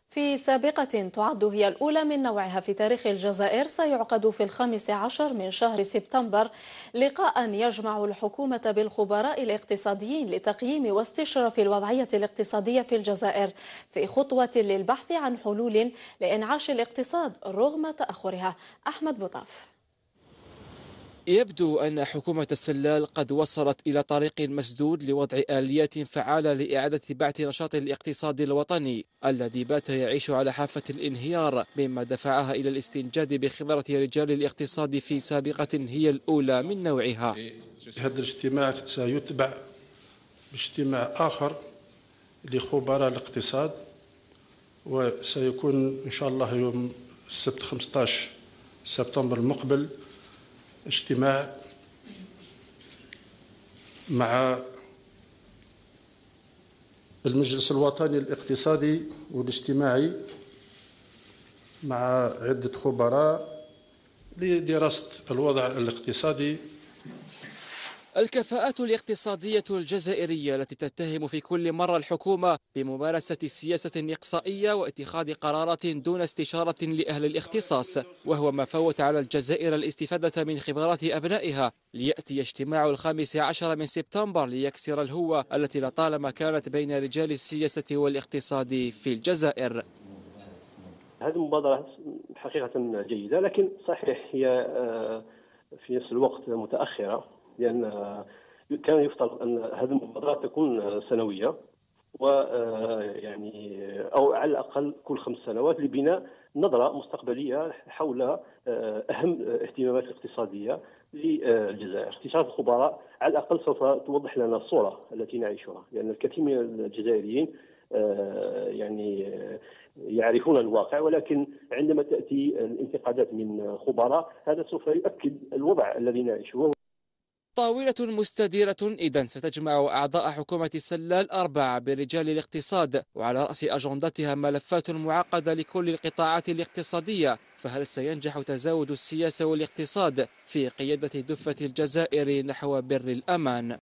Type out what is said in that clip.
في سابقة تعد هي الأولى من نوعها في تاريخ الجزائر، سيعقد في 15 من شهر سبتمبر لقاء يجمع الحكومة بالخبراء الاقتصاديين لتقييم واستشراف الوضعية الاقتصادية في الجزائر، في خطوة للبحث عن حلول لإنعاش الاقتصاد رغم تأخرها. أحمد بوطاف. يبدو أن حكومة السلال قد وصلت إلى طريق مسدود لوضع آليات فعالة لإعادة بعث نشاط الاقتصاد الوطني الذي بات يعيش على حافة الانهيار، مما دفعها إلى الاستنجاد بخبرة رجال الاقتصاد في سابقة هي الأولى من نوعها. هذا الاجتماع سيتبع باجتماع آخر لخبراء الاقتصاد، وسيكون إن شاء الله يوم السبت 15 سبتمبر المقبل اجتماع مع المجلس الوطني الاقتصادي والاجتماعي مع عدة خبراء لدراسة الوضع الاقتصادي. الكفاءات الاقتصادية الجزائرية التي تتهم في كل مرة الحكومة بممارسة سياسة إقصائية واتخاذ قرارات دون استشارة لأهل الاختصاص، وهو ما فوت على الجزائر الاستفادة من خبرات أبنائها، ليأتي اجتماع 15 من سبتمبر ليكسر الهوة التي لطالما كانت بين رجال السياسة والاقتصاد في الجزائر. هذه المبادرة حقيقة جيدة، لكن صحيح هي في نفس الوقت متأخرة، لأن كان يفترض أن هذه المبادرات تكون سنوية، ويعني أو على الأقل كل 5 سنوات، لبناء نظرة مستقبلية حول أهم الاهتمامات الاقتصادية للجزائر. استشارة الخبراء على الأقل سوف توضح لنا الصورة التي نعيشها، لأن الكثير من الجزائريين يعني يعرفون الواقع، ولكن عندما تأتي الانتقادات من خبراء هذا سوف يؤكد الوضع الذي نعيشه. طاولة مستديرة إذن ستجمع أعضاء حكومة السلال 4 برجال الاقتصاد، وعلى رأس أجندتها ملفات معقدة لكل القطاعات الاقتصادية. فهل سينجح تزاوج السياسة والاقتصاد في قيادة دفة الجزائر نحو بر الأمان؟